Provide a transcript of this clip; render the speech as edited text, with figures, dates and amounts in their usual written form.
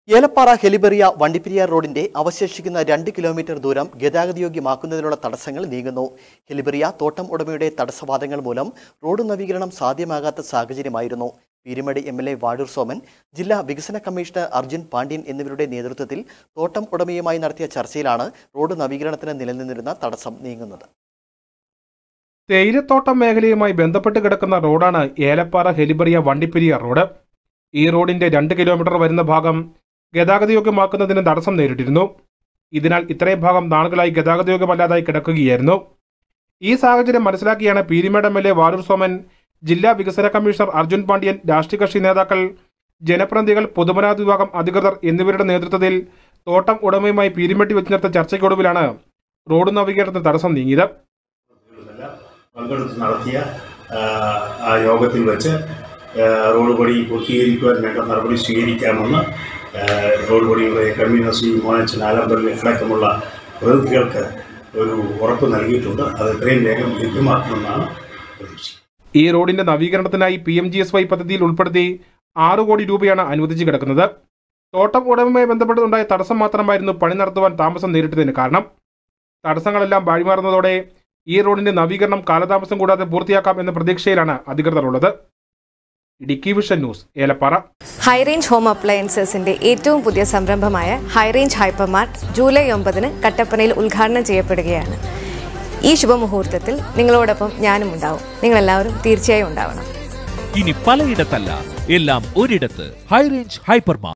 ഏലപ്പാറ ഹെലിബറിയ വണ്ടിപ്പെരിയാർ റോഡിന്റെ അവശേഷിക്കുന്ന 2 കിലോമീറ്റർ ദൂരം ഗതാഗതയോഗ്യമാക്കുന്നതിനുള്ള തടസ്സങ്ങൾ നീങ്ങുന്നു. ഹെലിബറിയ തോട്ടം ഉടമയുടെ തടസ്സവാദങ്ങൾ മൂലം റോഡ് നവീകരണം സാധ്യമാകാത്ത സാഹചര്യമായിരുന്നു. പീരുമേട് എംഎൽഎ വാഴൂർ സോമൻ, ജില്ലാ വികസന കമ്മീഷണർ അർജുൻ പാണ്ഡ്യൻ എന്നിവരുടെ നേതൃത്വത്തിൽ തോട്ടം ഉടമയുമായി നടത്തിയ ചർച്ചയിലാണ് റോഡ് നവീകരണത്തിന് നിലനിന്നിരുന്ന തടസ്സം നീങ്ങുന്നത്. തേയിലത്തോട്ടം മേഖലയുമായി ബന്ധപ്പെട്ട് കിടക്കുന്ന റോഡാണ് ഏലപ്പാറ ഹെലിബറിയ വണ്ടിപ്പെരിയാർ റോഡ്. ഈ റോഡിന്റെ 2 കിലോമീറ്റർ വരുന്ന ഭാഗം ഗതാഗതയോഗ്യമാക്കുന്നതിന് തടസ്സം നേരിട്ടിരുന്നു. ഇതിനാൽ ഇത്രയും ഭാഗം നാളുകളായി ഗതാഗതയോഗ്യമല്ലാതായി കിടക്കുകയായിരുന്നു. ഈ സാഹചര്യം മനസ്സിലാക്കിയാണ് പീരുമേട് എംഎൽഎ വാഴൂർ സോമൻ, ജില്ലാ വികസന കമ്മീഷണർ അർജുൻ പാണ്ഡ്യൻ, രാഷ്ട്രീയ കക്ഷി നേതാക്കൾ, ജനപ്രതിനിധികൾ, പൊതുമരാമത്ത് വിഭാഗം അധികൃതർ എന്നിവരുടെ നേതൃത്വത്തിൽ തോട്ടം ഉടമയുമായി പീരുമേട്ടിൽ വെച്ച് നടത്തിയ ചർച്ചയ്ക്കൊടുവിലാണ് റോഡ് നവീകരണത്തിന് തടസ്സം നീങ്ങിയത്. നടത്തിയ യോഗത്തിൽ വെച്ച് റോഡ് പണി പൂർത്തീകരിക്കുവാൻ വേണ്ട നടപടി സ്വീകരിക്കാമെന്ന് റോഡ് പണിയുടെ കൺവീനർ ശ്രീ മോനച്ചൻ ആലമ്പള്ളി അടക്കമുള്ള പ്രതിനിധികൾക്ക് ഒരു ഉറപ്പ് നൽകിയിട്ടുണ്ട്. അത് എത്രയും വേഗം ലഭ്യമാക്കുമെന്നാണ് പ്രതീക്ഷിക്കുന്നത്. ഈ റോഡിന്റെ നവീകരണത്തിനായി PMGSY പദ്ധതിയിൽ ഉൾപ്പെടുത്തി 6 കോടി രൂപയാണ് അനുവദിച്ചു കിടക്കുന്നത്. തോട്ടം ഉടമയുമായി ബന്ധപ്പെട്ടുണ്ടായ തടസ്സം മാത്രമായിരുന്നു പണി നടത്തുവാൻ താമസം നേരിട്ടതിന് കാരണം. തടസ്സങ്ങളെല്ലാം വഴിമാറുന്നതോടെ ഈ റോഡിന്റെ നവീകരണം കാലതാമസം കൂടാതെ പൂർത്തിയാക്കാം എന്ന പ്രതീക്ഷയിലാണ് അധികൃതർ ഉള്ളത്. Idukki vision news, Elappara. High range home അപ്ലയൻസസിന്റെ ഏറ്റവും പുതിയ സംരംഭമായ ഹൈറേഞ്ച് ഹൈപ്പർമാർട്ട് ജൂലൈ 9 കട്ടപ്പനയിൽ ഉദ്ഘാടനം ചെയ്യപ്പെടുകയാണ്. ഈ ശുഭമുഹൂർത്തത്തിൽ നിങ്ങളോടൊപ്പം ഞാനും ഉണ്ടാവും. നിങ്ങളെല്ലാവരും തീർച്ചയായും ഉണ്ടാവണം. ഇനി പലയിടത്തല്ല, എല്ലാം ഒരിടത്ത്. High range hypermart.